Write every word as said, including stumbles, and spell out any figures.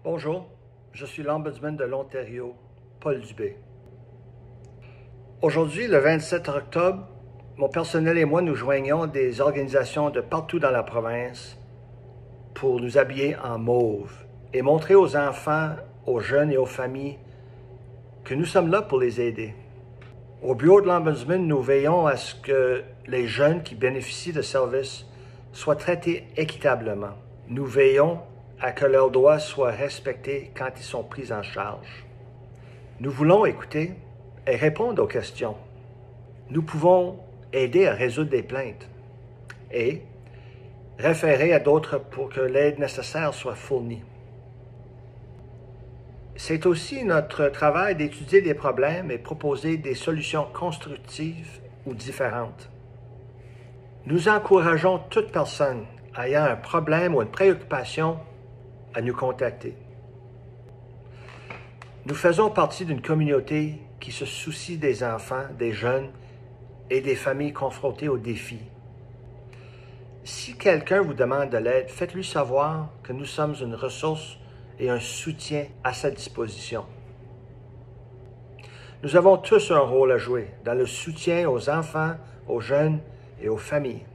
Bonjour, je suis l'Ombudsman de l'Ontario, Paul Dubé. Aujourd'hui, le vingt-sept octobre, mon personnel et moi nous joignons des organisations de partout dans la province pour nous habiller en mauve et montrer aux enfants, aux jeunes et aux familles que nous sommes là pour les aider. Au bureau de l'Ombudsman, nous veillons à ce que les jeunes qui bénéficient de services soient traités équitablement. Nous veillons à que leurs droits soient respectés quand ils sont pris en charge. Nous voulons écouter et répondre aux questions. Nous pouvons aider à résoudre des plaintes et référer à d'autres pour que l'aide nécessaire soit fournie. C'est aussi notre travail d'étudier des problèmes et proposer des solutions constructives ou différentes. Nous encourageons toute personne ayant un problème ou une préoccupation à nous contacter. Nous faisons partie d'une communauté qui se soucie des enfants, des jeunes et des familles confrontées aux défis. Si quelqu'un vous demande de l'aide, faites-lui savoir que nous sommes une ressource et un soutien à sa disposition. Nous avons tous un rôle à jouer dans le soutien aux enfants, aux jeunes et aux familles.